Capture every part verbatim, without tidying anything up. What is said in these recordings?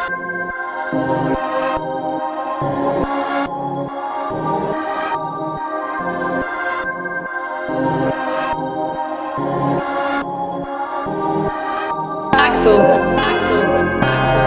Axel, Axel, Axel,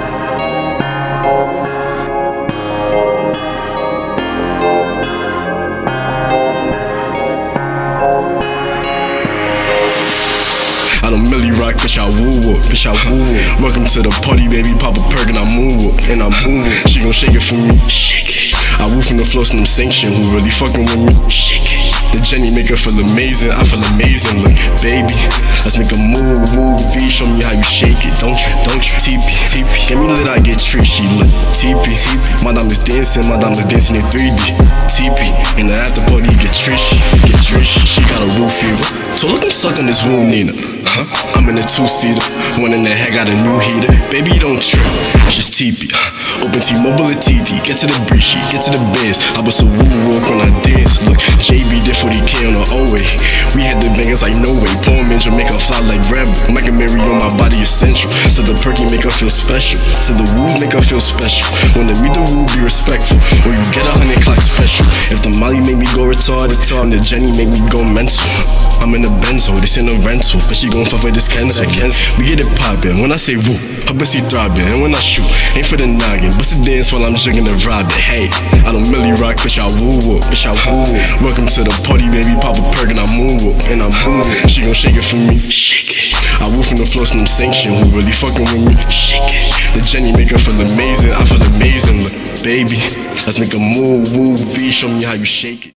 I don't really rock, bitch, I woo up, bitch, I woo up. Welcome to the party, baby, pop a perk and I move up, and I move up. She gon' shake it for me, shake it. I woo from the floor, some sanction, who really fucking with me, shake it. The Jenny make her feel amazing, I feel amazing. Look, baby, let's make a move, move, V, show me how you shake it, don't you, don't you? T P, T P, get me lit, I get treachy. Look, T P, T P, my dime is dancing, my dime is dancing in three D. T P, in the after party, get treachy, get treachy. She got a woo fever, so let them suck on this woo, Nina. Huh? I'm in a two-seater, one in the head got a new heater. Baby, don't trip, just T P. Open T-Mobile or T T, get to the breeze sheet, get to the biz. I bust a woo walk when I dance. Look, J B did forty K on the O-way. We had the bangers like no way. Poem in Jamaica fly like Rebel. Mike and Mary on my body essential. So the perky make her feel special. So the woo make her feel special. When they meet the woo, be respectful. Or you get a hundred clock special. If the Molly make me go retarded, and the Jenny make me go mental. I'm in a Benzo, this ain't a rental. But she gon' fuck with this Kenzo. We get it poppin'. When I say woo, her pussy throbbing. And when I shoot, ain't for the noggin. Bust a dance while I'm jigging and robbing. Hey, I don't really rock, bitch, I woo up, bitch, I woo up. Welcome to the party, baby, pop a perk and I move up, and I move up. She gon' shake it for me, shake it. I woo from the floor, some sanction, who really fucking with me, shake it. The Jenny make her feel amazing, I feel amazing. Look, baby, let's make a move, woo, V, show me how you shake it.